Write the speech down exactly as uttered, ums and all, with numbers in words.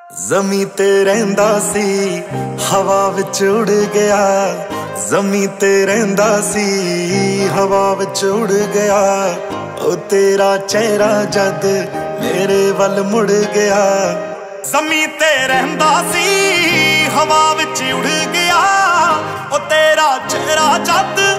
ज़मीं ते रहिंदा सी हवा विच उड़ गया। ज़मीं ते रहिंदा सी हवा विच उड़ गया। ओ तेरा चेहरा जद मेरे वल मुड़ गया। ज़मीं ते रहिंदा सी हवा विच उड़ गया। ओ तेरा चेहरा जद